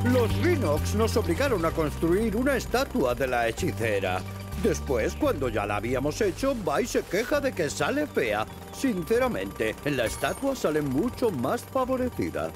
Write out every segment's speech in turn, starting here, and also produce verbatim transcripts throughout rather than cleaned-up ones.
Los Rhinox nos obligaron a construir una estatua de la hechicera. Después, cuando ya la habíamos hecho, va y se queja de que sale fea. Sinceramente, en la estatua sale mucho más favorecida.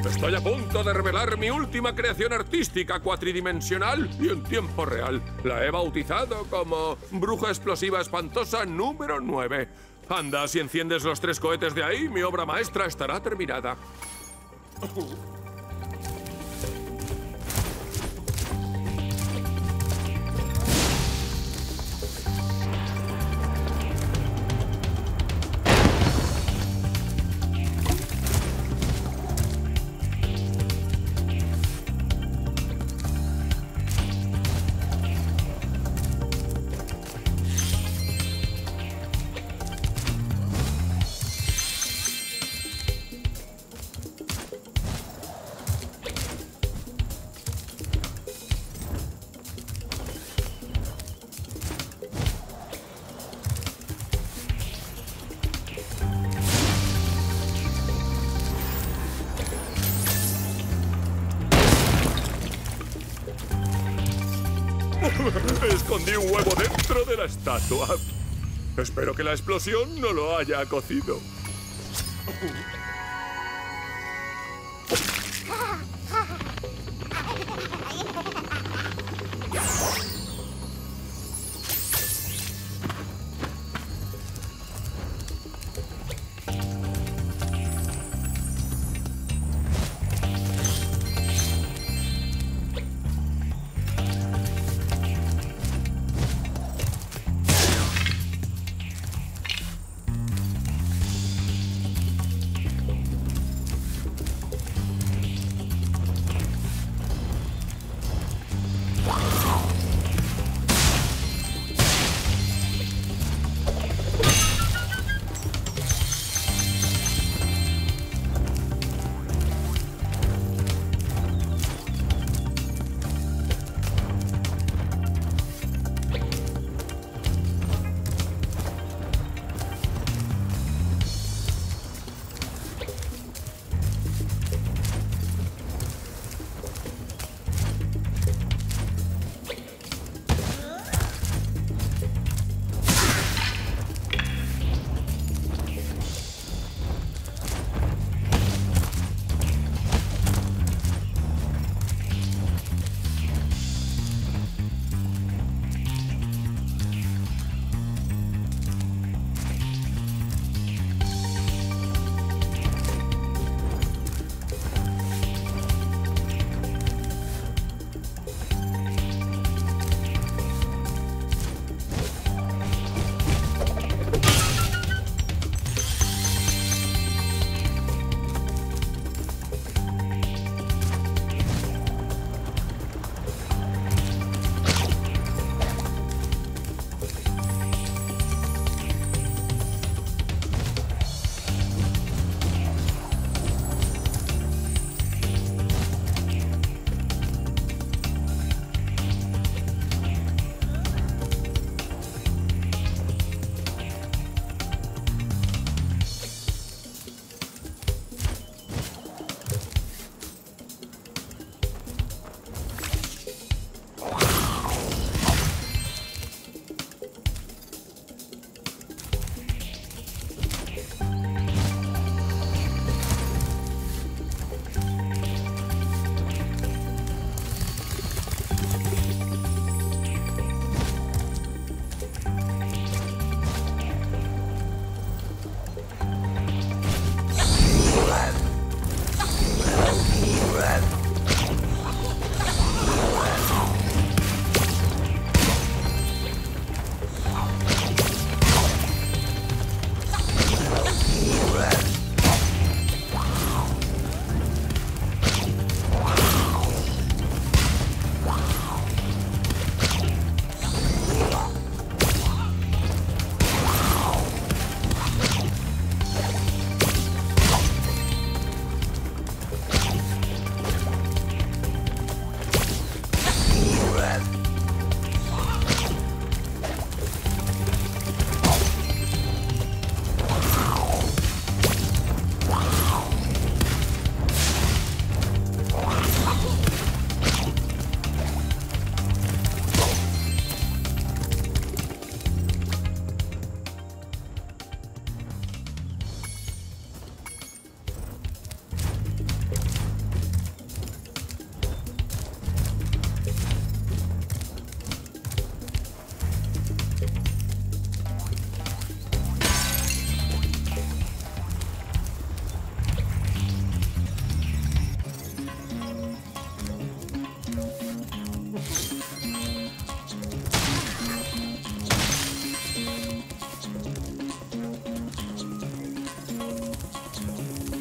Estoy a punto de revelar mi última creación artística cuatridimensional y en tiempo real. La he bautizado como Bruja Explosiva Espantosa número nueve. Anda, si enciendes los tres cohetes de ahí, mi obra maestra estará terminada. Escondí un huevo dentro de la estatua. Espero que la explosión no lo haya cocido.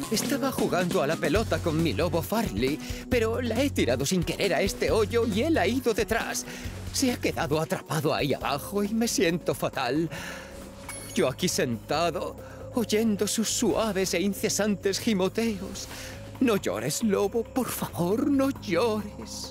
Estaba jugando a la pelota con mi lobo Farley, pero la he tirado sin querer a este hoyo y él ha ido detrás. Se ha quedado atrapado ahí abajo y me siento fatal. Yo aquí sentado, oyendo sus suaves e incesantes gimoteos. No llores, lobo, por favor, no llores.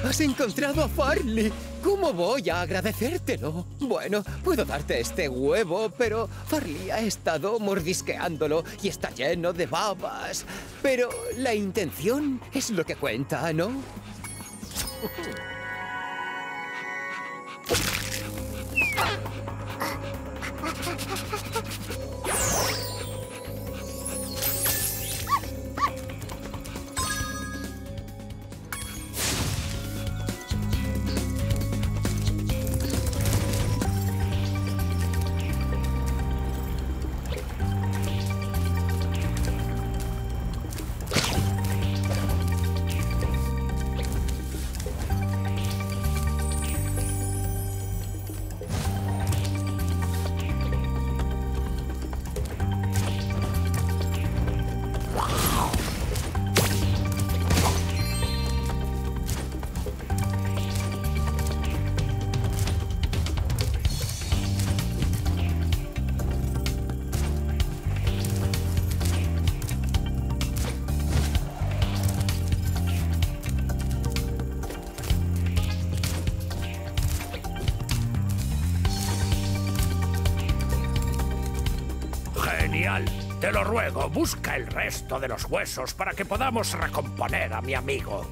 ¡Has encontrado a Farley! ¿Cómo voy a agradecértelo? Bueno, puedo darte este huevo, pero Farley ha estado mordisqueándolo y está lleno de babas. Pero la intención es lo que cuenta, ¿no? Genial. Te lo ruego, busca el resto de los huesos para que podamos recomponer a mi amigo.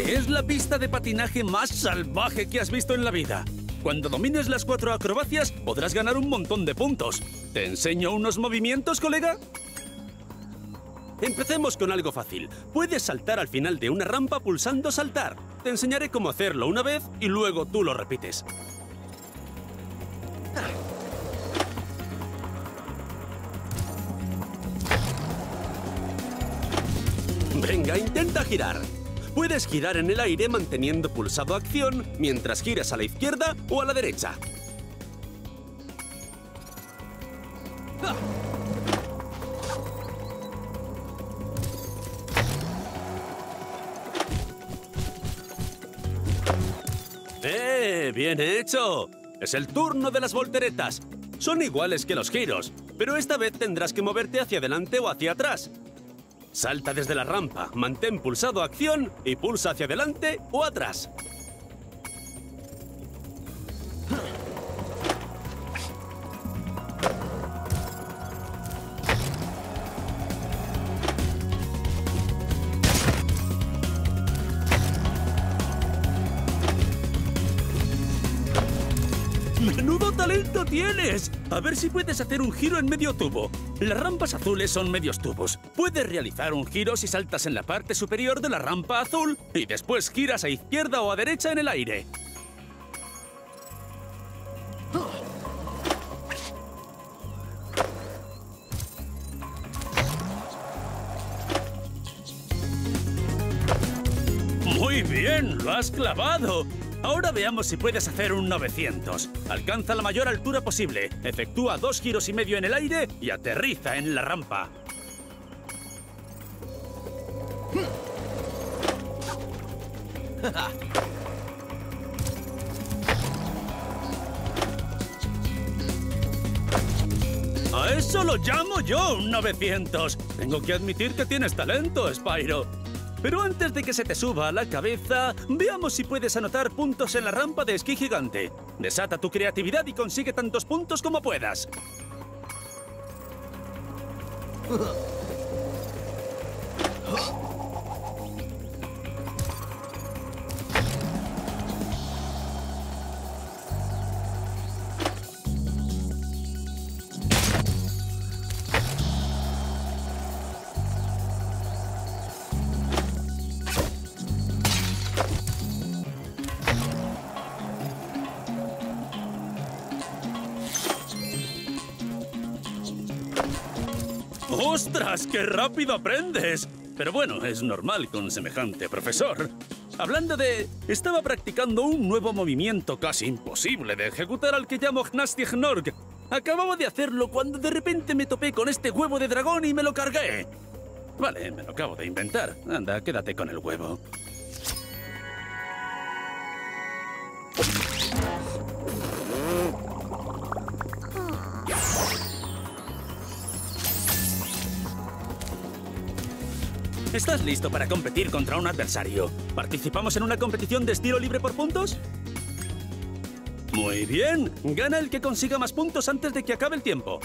Este es la pista de patinaje más salvaje que has visto en la vida. Cuando domines las cuatro acrobacias, podrás ganar un montón de puntos. ¿Te enseño unos movimientos, colega? Empecemos con algo fácil. Puedes saltar al final de una rampa pulsando saltar. Te enseñaré cómo hacerlo una vez y luego tú lo repites. Venga, intenta girar. Puedes girar en el aire manteniendo pulsado acción mientras giras a la izquierda o a la derecha. ¡Eh! ¡Bien hecho! Es el turno de las volteretas. Son iguales que los giros, pero esta vez tendrás que moverte hacia adelante o hacia atrás. Salta desde la rampa, mantén pulsado acción y pulsa hacia adelante o atrás. ¡Menudo talento tienes! A ver si puedes hacer un giro en medio tubo. Las rampas azules son medios tubos. Puedes realizar un giro si saltas en la parte superior de la rampa azul y después giras a izquierda o a derecha en el aire. ¡Muy bien! ¡Lo has clavado! Ahora veamos si puedes hacer un novecientos. Alcanza la mayor altura posible, efectúa dos giros y medio en el aire y aterriza en la rampa. A eso lo llamo yo un novecientos. Tengo que admitir que tienes talento, Spyro. Pero antes de que se te suba a la cabeza, veamos si puedes anotar puntos en la rampa de esquí gigante. Desata tu creatividad y consigue tantos puntos como puedas. ¡Ostras! ¡Qué rápido aprendes! Pero bueno, es normal con semejante profesor. Hablando de... estaba practicando un nuevo movimiento casi imposible de ejecutar al que llamo Gnastignorg. Acababa de hacerlo cuando de repente me topé con este huevo de dragón y me lo cargué. Vale, me lo acabo de inventar. Anda, quédate con el huevo. ¿Estás listo para competir contra un adversario? ¿Participamos en una competición de estilo libre por puntos? Muy bien. Gana el que consiga más puntos antes de que acabe el tiempo.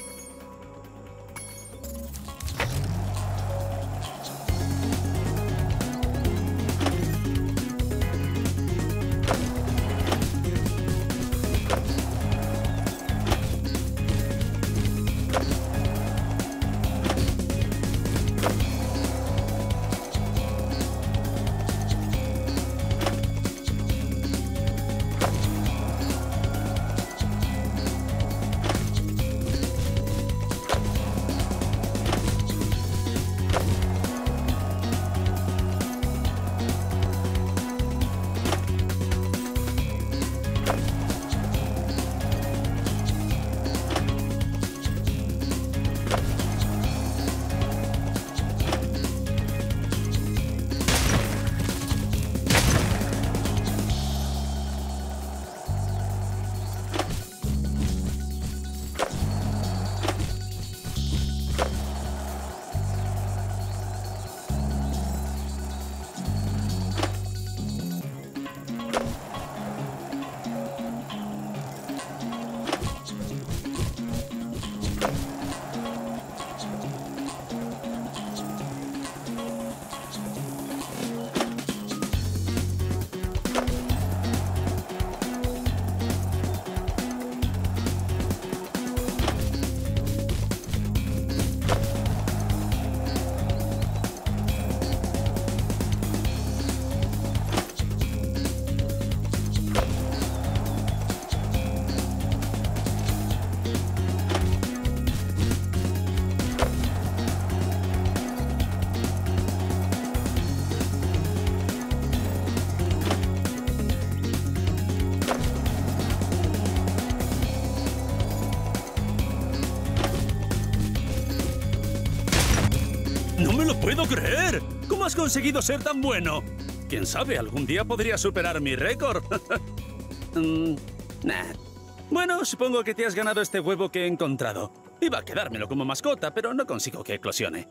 ¡No me lo puedo creer! ¿Cómo has conseguido ser tan bueno? Quién sabe, algún día podría superar mi récord. mm, nah. Bueno, supongo que te has ganado este huevo que he encontrado. Iba a quedármelo como mascota, pero no consigo que eclosione.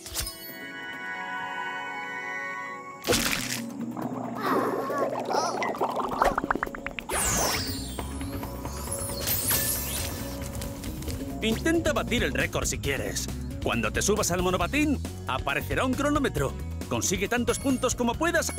Intenta batir el récord si quieres. Cuando te subas al monopatín, aparecerá un cronómetro. Consigue tantos puntos como puedas.